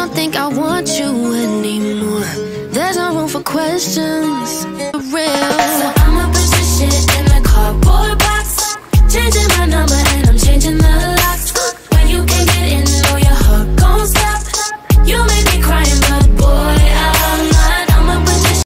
don't think I want you anymore. There's no room for questions. Real.